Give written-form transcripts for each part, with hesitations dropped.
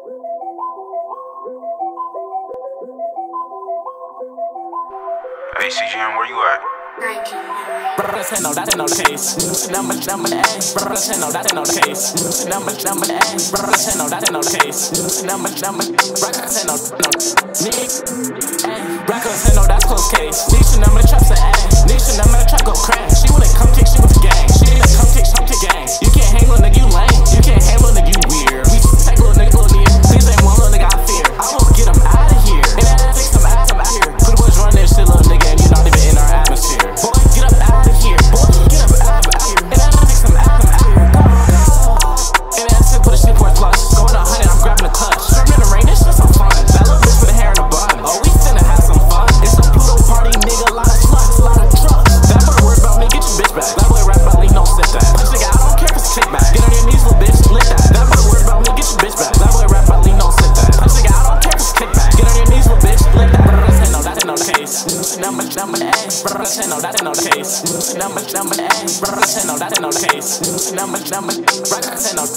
Hey CGM, where you at? No, that ain't no case. Number A. No, that ain't no case. Number A. No, that ain't no case. Number records no Nigo. Records no, that's close case. Nisha number the trap say A. Nisha number the trap go crash. She wanna come kick, she with the gang. She wanna come kick, gang. You can't hang little nigga, you lame. You can't hang little nigga, you weird. We take little nigga, Please ain't one little nigga I fear. I will get him out of here. And that takes some out here. Put the boys run this shit, little nigga, and you not even in our atmosphere. Boy, get up out of here. Boy, get up out of here. And that takes some out here. And that's it, put a shit port plus. Going 100, I'm grabbing the clutch. Stripping in the rain, this shit's so fun. That little bitch with the hair in a bun. Oh, we finna have some fun. It's a Pluto party, nigga, lot of sluts, lot of trucks. That boy worry about me, get your bitch back. That boy rap about me, no sit that. Punch nigga, I don't care if it's kickback. Get on your knees, little bitch, lick that. That boy worry about me, get your bitch back. That boy rap about me, no sit that. Punch nigga, I don't care if it's kickback. Get on your knees, little bitch, lick that. No, that ain't no case. Number A. No, that ain't no case. Number A. No, that ain't no case. Number records no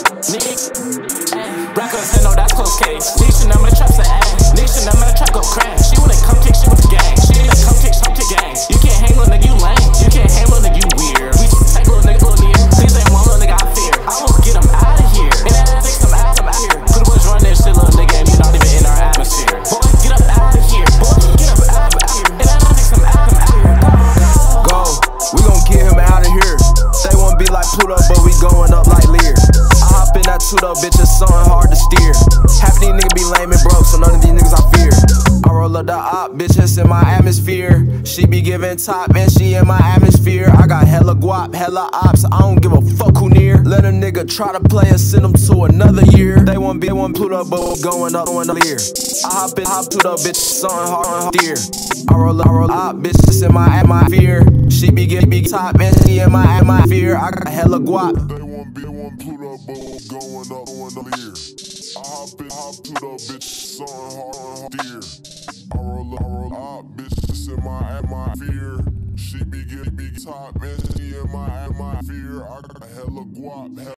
Nigo. Records no, that's close case. Nisha number the trap say A. Nisha number the trap go crash. She wanna come kick, she with the gang. She wanna come kick, gang. You can't hang little nigga, you lame. You can't hang little nigga, you weird. We take little nigga, Please ain't one little nigga I fear. I will get him out of here. And that takes some out here. Put the boys run this shit, little nigga, and you not even in our atmosphere. Boy, get up out of here. Boy, get up out of here. And that takes some out here. Go, we gon' get him out of here. They wanna be like Pluto, but we going up like Lear. I hop in that Tudo, bitch, it's something hard to steer. Half of these niggas be lame and broke, so none of these niggas I fear. I roll up the op, bitch, it's in my atmosphere. She be giving top, and she in my atmosphere. I got hella guap, hella ops, I don't give a fuck who near. Let a nigga try to play and send them to another year. They wanna be one Pluto, but we're going up Lear. I hop Pluto, bitch, something hard to steer. I roll up, bitch, it's in my atmosphere. She be giving big top, and she in my atmosphere. I got hella guap. They want Pluto, but we're going up Lear. I hop Pluto, bitch, something hard to steer. I roll up, bitch, it's in my atmosphere. She be getting big top, and she in my atmosphere. I got hella guap.